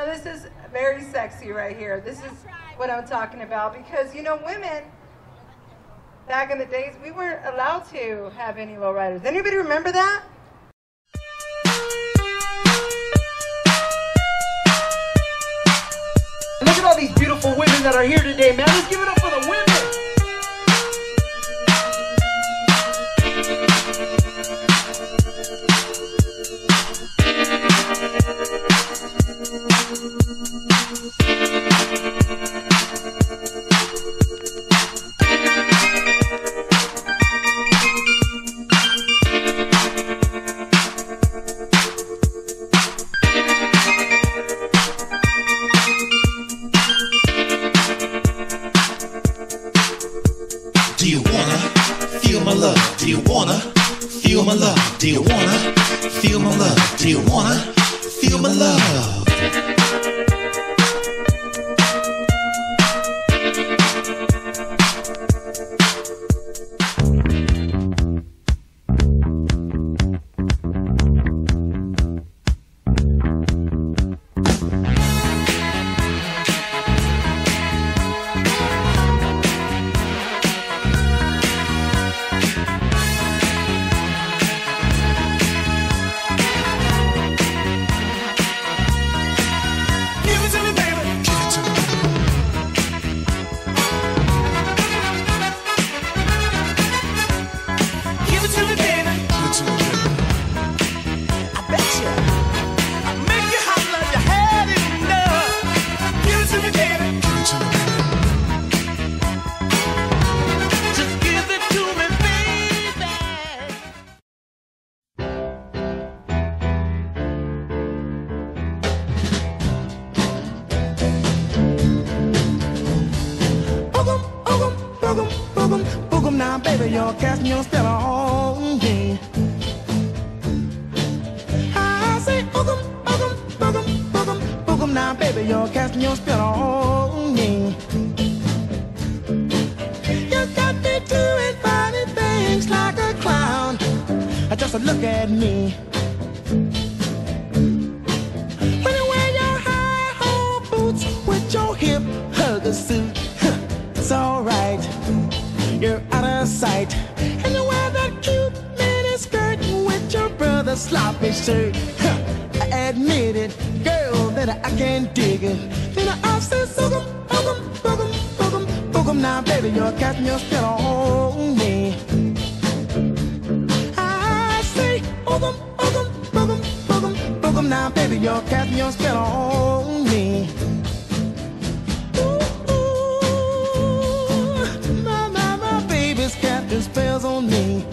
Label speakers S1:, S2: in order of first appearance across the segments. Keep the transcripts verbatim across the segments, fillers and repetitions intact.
S1: Now this is very sexy right here. This is what I'm talking about because, you know, women, back in the days, we weren't allowed to have any lowriders. Anybody remember that?
S2: Look at all these beautiful women that are here today, man. Let's give it up for the women.
S3: Do you wanna feel my love? Do you wanna feel my love? Do you wanna feel my love? Do you wanna feel my love?
S4: Now, baby, you're casting your spell on me. I say, boogum, boogum, boogum, boogum, boogum. Now, baby, you're casting your spell on me. You got me doing funny things like a clown. Just look at me. When you wear your high-hole boots with your hip hugger suit, it's alright. You're out of sight. And you wear that cute mini skirt with your brother's sloppy shirt. I admit it, girl, that I can't dig it. Then I say, boogum, boogum, boogum, boogum, boogum. Now, baby, you're casting your spell on me. I say, boogum, boogum, boogum, boogum, boogum. Now, baby, you're casting your spell on me. Spells on me.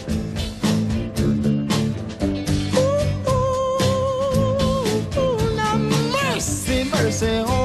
S4: Ooh, ooh, ooh, now mercy, mercy on